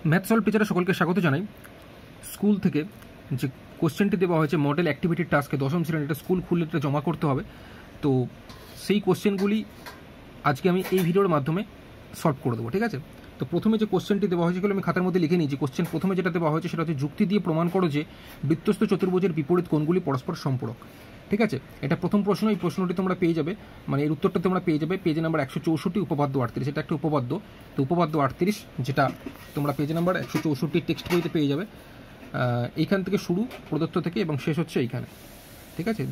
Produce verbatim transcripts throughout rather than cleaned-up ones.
Math solve টিচারে সকলকে স্বাগত জানাই। স্কুল থেকে যে কোশ্চেনটি দেওয়া হয়েছে মডেল অ্যাক্টিভিটির টাস্কে দশম শ্রেণীর, এটা স্কুল খুললে এটা জমা করতে হবে। তো সেই কোশ্চেনগুলি আজকে আমি এই ভিডিওর মাধ্যমে সলভ করে দেবো, ঠিক আছে। তো প্রথমে যে কোশ্চেনটি দেওয়া হয়েছে সেগুলো আমি খাতার মধ্যে লিখে নিয়েছি। কোশ্চেন প্রথমে যেটা দেওয়া হয়েছে সেটা হচ্ছে যুক্তি দিয়ে প্রমাণ করো যে বৃত্তস্থ চতুর্ভুজের বিপরীত কোণগুলি পরস্পর সম্পূরক, ঠিক আছে। এটা প্রথম প্রশ্ন। এই প্রশ্নটি তোমরা পেয়ে যাবে, মানে এর উত্তরটা তোমরা পেয়ে যাবে পেজ নাম্বার একশো চৌষট্টি উপপাদ্য আটত্রিশ। এটা একটা উপপাদ্য, তো উপপাদ্য আটত্রিশ যেটা তোমরা পেজ নাম্বার একশো চৌষট্টি টেক্সট বইতে পেয়ে যাবে। এইখান থেকে শুরু প্রদত্ত থেকে এবং শেষ হচ্ছে এইখানে, ঠিক আছে।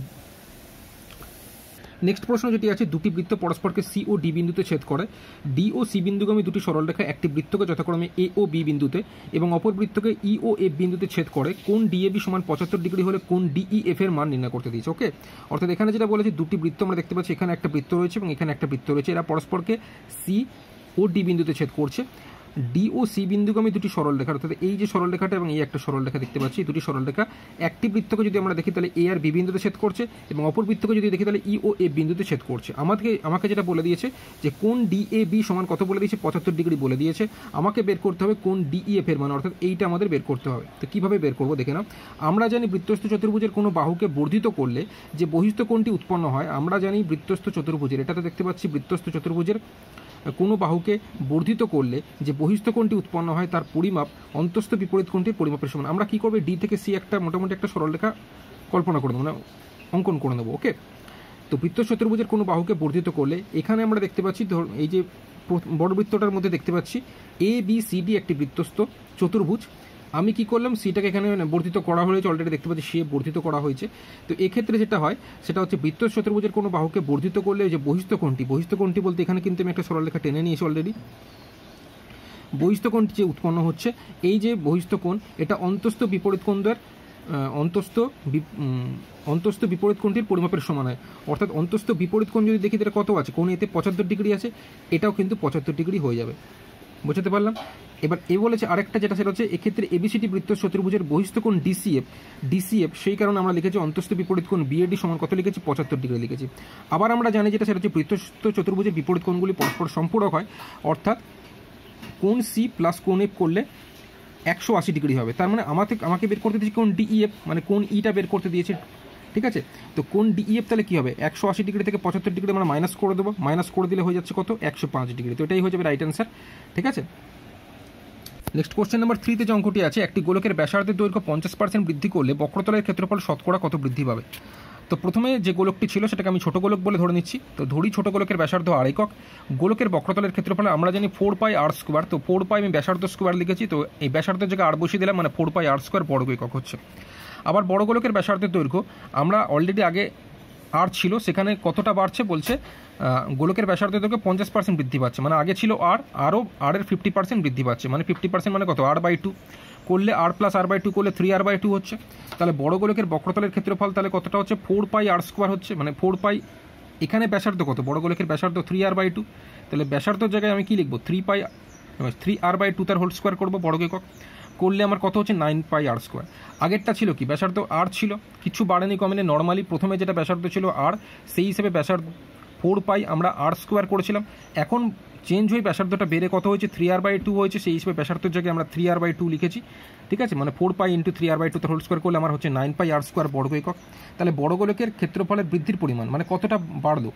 নেক্সট প্রশ্ন যেটি আছে, দুটি বৃত্ত পরস্পরকে সি ও ডি বিন্দুতে ছেদ করে। ডি ও সি বিন্দুগামী দুটি সরলরেখা একটি বৃত্তকে যথাক্রমে এ ও বি বিন্দুতে এবং অপর বৃত্তকে ই ও এফ বিন্দুতে ছেদ করে। কোণ ডিএবি সমান পঁচাত্তর ডিগ্রি হলে কোণ ডিই এফ এর মান নির্ণয় করতে দিয়েছে। ওকে, অর্থাৎ এখানে যেটা বলেছে দুটি বৃত্ত আমরা দেখতে পাচ্ছি, এখানে একটা বৃত্ত রয়েছে এবং এখানে একটা বৃত্ত রয়েছে, এরা পরস্পরকে সি ও ডি বিন্দুতে ছেদ করছে। ডি ও সি বিন্দুগামী দুটি সরলরেখা, অর্থাৎ এই যে সরলরেখাটা এবং এই একটা সরলরেখা দেখতে পাচ্ছি, দুটি সরলরেখা একটি বৃত্তকে যদি আমরা দেখি তাহলে এ আর বি বিন্দুতে ছেদ করছে এবং অপর বৃত্তকে যদি দেখি তাহলে ই ও এফ বিন্দুতে ছেদ করছে। আমাকে আমাকে যেটা বলে দিয়েছে যে কোণ ডি এ বি সমান কত বলে দিয়েছে, পঁচাত্তর ডিগ্রি বলে দিয়েছে। আমাকে বের করতে হবে কোণ ডিই এফ এর মান, অর্থাৎ এইটা আমাদের বের করতে হবে। তো কীভাবে বের করবো দেখে নাও। আমরা জানি বৃত্তস্থ চতুর্ভুজের কোনো বাহুকে বর্ধিত করলে যে বহিস্থ কোণটি উৎপন্ন হয়, আমরা জানি বৃত্তস্থ চতুর্ভুজের, এটা তো দেখতে পাচ্ছি বৃত্তস্থ চতুর্ভুজের কোনো বাহুকে বর্ধিত করলে যে বহিস্থ কোণটি উৎপন্ন হয় তার পরিমাপ অন্তস্থ বিপরীত কোণটির পরিমাপের সমান। আমরা কী করবো, ডি থেকে সি একটা মোটামুটি একটা সরলরেখা কল্পনা করে দেবো, মানে অঙ্কন করে নেবো। ওকে, তো বৃত্তস্থ চতুর্ভুজের কোনো বাহুকে বর্ধিত করলে এখানে আমরা দেখতে পাচ্ছি, ধর এই যে বড় বৃত্তটার মধ্যে দেখতে পাচ্ছি এ বি সি ডি একটি বৃত্তস্থ চতুর্ভুজ। আমি কি করলাম, সিটাকে এখানে বর্ধিত করা হয়েছে, অলরেডি দেখতে পাচ্ছি সে বর্ধিত করা হয়েছে। তো এক্ষেত্রে যেটা হয় সেটা হচ্ছে বৃত্তস্থ চতুর্ভুজের কোনো বাহুকে বর্ধিত করলে যে বহিস্থ কোণটি, বহিস্থ কোণটি বলতে এখানে কিন্তু আমি একটা সরলরেখা টেনে নিয়েছি অলরেডি। বহিস্থ কোণটি যে উৎপন্ন হচ্ছে, এই যে বহিস্থ কোণ, এটা অন্তস্থ বিপরীত কোণ দ্বয়ের অন্তস্থ অন্তস্থ বিপরীত কোণটির পরিমাপের সমান হয়। অর্থাৎ অন্তস্থ বিপরীত কোণ যদি দেখি তাহলে কত আছে, কোণ এতে পঁচাত্তর ডিগ্রি আছে, এটাও কিন্তু পঁচাত্তর ডিগ্রি হয়ে যাবে। বুঝতে পারলাম। এবার এ বলেছে আরেকটা যেটা, সেটা হচ্ছে এক্ষেত্রে এবিসিডি বৃত্ত চতুর্ভুজের বহিস্থ কোণ ডিসিএফ ডিসিএফ সেই কারণে আমরা লিখেছি অন্তস্থ বিপরীত কোণ বিএডি সমান কত লিখেছি, পঁচাত্তর ডিগ্রি লিখেছি। আবার আমরা জানি যেটা সেটা হচ্ছে বৃত্তস্থ চতুর্ভুজের বিপরীত কোণগুলি পরস্পর সম্পূরক হয়, অর্থাৎ কোণ সি প্লাস কোণ এফ করলে একশো আশি ডিগ্রি হবে। তার মানে আমাকে আমাকে বের করতে দিয়েছে কোণ ডিইএফ, মানে কোণ ইটা বের করতে দিয়েছে, ঠিক আছে। তো কোণ ডিইএফ তাহলে কী হবে, একশো আশি ডিগ্রি থেকে পঁচাত্তর ডিগ্রি আমরা মাইনাস করে দেবো, মাইনাস করে দিলে হয়ে যাচ্ছে কত, একশো পাঁচ ডিগ্রি। তো এটাই হয়ে যাবে রাইট অ্যান্সার, ঠিক আছে। নেক্সট কোশ্চেন নাম্বার থ্রিতে যে অঙ্কটি আছে, একটি গোলকের ব্যাসার্ধের দৈর্ঘ্য পঞ্চাশ পার্সেন্ট বৃদ্ধি করলে বক্রতলের ক্ষেত্রফল শতকরা কত বৃদ্ধি পাবে। তো প্রথমে যে গোলকটি ছিল সেটাকে আমি ছোট গোলক বলে ধরে নিচ্ছি। তো ধরি ছোট গোলকের ব্যাসার্ধ আর একক, গোলকের বক্রতলের ক্ষেত্রফল আমরা জানি ফোর পাই আর স্কোয়ার। তো ফোর পাই আমি ব্যাসার্ধ স্কোয়ার লিখেছি, তো এই ব্যাসার্ধের জায়গায় আর বসিয়ে দিলাম, মানে ফোর পাই আর স্কোয়ার বর্গ একক হচ্ছে। আবার বড় গোলকের ব্যাসার্ধের দৈর্ঘ্য আমরা অলরেডি আগে আর ছিল, সেখানে কতটা বাড়ছে বলছে, গোলকের ব্যাসার্ধের দৈর্ঘ্য পঞ্চাশ পার্সেন্ট বৃদ্ধি পাচ্ছে, মানে আগে ছিল আর, আরও আর এর ফিফটি পার্সেন্ট বৃদ্ধি পাচ্ছে, মানে ফিফটি পার্সেন্ট মানে কত, আর বাই টু করলে r plus r by two করলে থ্রি আর বাই টু হচ্ছে। তাহলে বড় গোলকের বক্রতলের ক্ষেত্রফল তাহলে কতটা হচ্ছে, ফোর পাই আর স্কোয়ার হচ্ছে, মানে ফোর পাই, এখানে ব্যাসার্ধ কত, বড় গোলকের ব্যাসার্ধ থ্রি আর বাই টু, তাহলে ব্যাসার্ধর জায়গায় আমি কি লিখবো, three pi r R by two তার হোল স্কোয়ার করবো বড় একক, করলে আমার কত হচ্ছে নাইন পাই আর স্কোয়ার। আগেরটা ছিল কি, ব্যাসার্ধ আর ছিল, কিছু বাড়েনি কমেনি, নর্মালি প্রথমে যেটা ব্যাসার্ধ ছিল আর, সেই হিসেবে ব্যাসার্ধ ফোর পাই আমরা আর স্কোয়ার করেছিলাম। এখন চেঞ্জ হয়ে ব্যাসার্ধটা বেড়ে কত হয়েছে, থ্রি আর বাই টু হয়েছে, সেই হিসেবে ব্যাসার্ধের জায়গায় আমরা থ্রি আর বাই টু লিখেছি, ঠিক আছে। মানে four pi into three R by two তার হোল স্কোয়ার করলে আমার হচ্ছে নাইন পাই আর স্কোয়ার বর্গ একক। তাহলে বড় গোলকের ক্ষেত্রফলের বৃদ্ধির পরিমাণ মানে কতটা বাড়লো,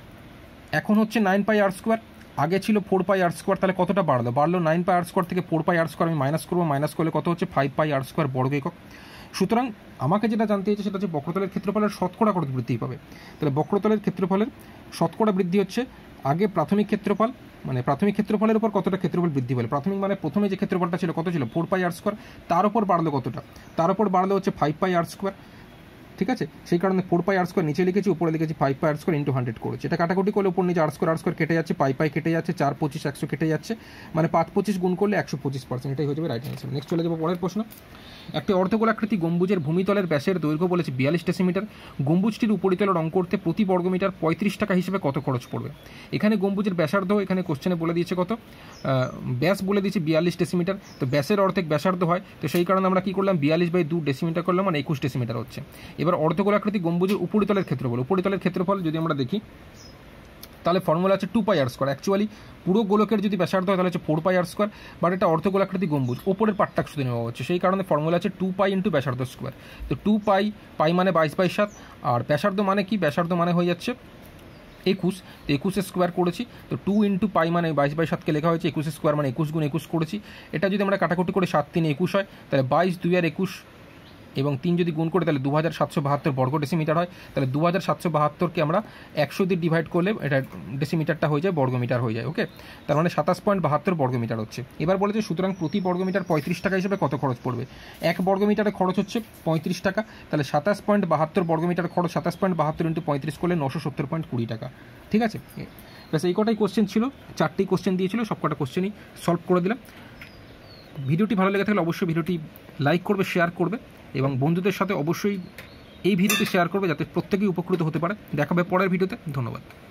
এখন হচ্ছে নাইন পাই আর স্কোয়ার, আগে ছিল ফোর পাই আর স্কোয়ার, তাহলে কতটা বাড়লো, বাড়লো নাইন পাই আর স্কোয়ার থেকে ফোর পাই আর স্কোয়ার আমি মাইনাস করবো, মাইনাস করলে কত হচ্ছে ফাইভ পাই আর স্কোয়ার বর্গ একক। সুতরাং আমাকে যেটা জানতে হচ্ছে সেটা হচ্ছে বক্রতলের ক্ষেত্রফলের শতকরা কত বৃদ্ধি পাবে। তাহলে বক্রতলের ক্ষেত্রফলের শতকরা বৃদ্ধি হচ্ছে আগে প্রাথমিক ক্ষেত্রফল, মানে প্রাথমিক ক্ষেত্রফলের উপর কতটা ক্ষেত্রফল বৃদ্ধি পেল, প্রাথমিক মানে প্রথমে যে ক্ষেত্রফলটা ছিল কত ছিল, ফোর পাই আর স্কোয়ার, তার উপর বাড়লো কতটা, তার উপর বাড়লো হচ্ছে ফাইভ পাই আর স্কোয়ার, ঠিক আছে। সেই কারণে ফোর পাই আর স্কোয়ার নিচে লিখেছি, উপরে লিখেছি five pi r square into hundred করেছি। এটা কাটাকুটি করলে উপর নিচে আর স্কোয়ার আর স্কোয়ার কেটে যাচ্ছে, পাই পাই কেটে যাচ্ছে, চার পঁচিশ একশো কেটে যাচ্ছে, মানে পাঁচ পঁচিশ গুণ করলে একশো পঁচিশ পার্সেন্ট, এটাই হয়ে যাবে রাইট অ্যান্সার। নেক্সট চলে যাবো পরের প্রশ্ন। একটি অর্ধগোলাকৃতি গম্বুজের ভূমিতলের ব্যাসের দৈর্ঘ্য বলেছে বিয়াল্লিশ ডেসিমিটার, গম্বুজটির উপরিতল রং করতে প্রতি বর্গমিটার পঁয়ত্রিশ টাকা হিসেবে কত খরচ পড়বে। এখানে গম্বুজের ব্যাসার্ধ এখানে কোশ্চেনে বলে দিয়েছে কত, ব্যাস বলে দিয়েছে বিয়াল্লিশ ডেসিমিটার। তো ব্যাসের অর্ধেক ব্যাসার্ধ হয়, তো সেই কারণে আমরা কি করলাম, বিয়াল্লিশ বাই দু ডেসিমিটার করলাম, মানে একুশ ডেসিমিটার হচ্ছে। এবার অর্ধগোলাকৃতি গম্বুজের উপরিতলের ক্ষেত্রফল, উপরিতলের ক্ষেত্রফল যদি আমরা দেখি তাহলে ফর্মুলা আছে two pi r square. Actually পুরো গোলকের যদি ব্যাসার্ধ হয় তাহলে হচ্ছে four pi r square, but এটা অর্ধগোলাকৃতি গম্বুজ, ওপরের পার্টটা শুধু নেওয়া হচ্ছে, সেই কারণে ফর্মুলা আছে টু পাই ইন্টু ব্যাসার্ধ স্কোয়ার। তো টু পাই, পাই মানে বাইশ বাই সাত, আর ব্যাসার্ধ মানে কি, ব্যাসার্ধ মানে হয়ে যাচ্ছে একুশ, তো একুশের স্কোয়ার করেছি, তো টু ইন্টু পাই মানে বাইশ বাই সাতকে লেখা হয়েছে, একুশের স্কোয়ার মানে একুশ গুণ একুশ করেছি। এটা যদি আমরা কাটাকুটি করে সাত তিন একুশ হয়, তাহলে বাইশ দুই আর একুশ এবং তিন যদি গুণ করে তাহলে দু হাজার সাতশো বাহাত্তর বর্গ ডেসিমিটার হয়। তাহলে দু হাজার সাতশো বাহাত্তরকে আমরা একশো দিয়ে ডিভাইড করলে এটা ডেসিমিটারটা হয়ে যায় বর্গমিটার হয়ে যায়। ওকে, তার মানে সাতাশ পয়েন্ট বাহাত্তর বর্গমিটার হচ্ছে। এবার বলেছে সুতরাং প্রতি বর্গমিটার পঁয়ত্রিশ টাকা হিসেবে কত খরচ পড়বে। এক বর্গমিটারে খরচ হচ্ছে পঁয়ত্রিশ টাকা, তাহলে সাতাশ পয়েন্ট বাহাত্তর বর্গমিটার খরচ সাতাশ পয়েন্ট বাহাত্তর ইন্টু পঁয়ত্রিশ করলে নশো সত্তর পয়েন্ট কুড়ি টাকা। ঠিক আছে, ব্যাস এই কটাই কোশ্চেন ছিল, চারটেই কোশ্চেন দিয়েছিল, সব কটা কোশ্চেনই সলভ করে দিলাম। ভিডিওটি ভালো লেগে থাকলে অবশ্যই ভিডিওটি লাইক করবে, শেয়ার করবে এবং বন্ধুদের সাথে অবশ্যই এই ভিডিওটি শেয়ার করবে যাতে প্রত্যেকেই উপকৃত হতে পারে। দেখা হবে পরের ভিডিওতে, ধন্যবাদ।